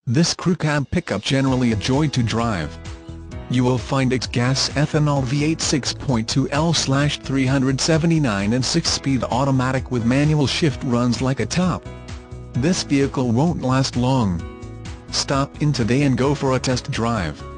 This crew cab pickup generally a joy to drive. You will find its gas ethanol V8 6.2L/379 and 6-speed automatic with manual shift runs like a top. This vehicle won't last long. Stop in today and go for a test drive.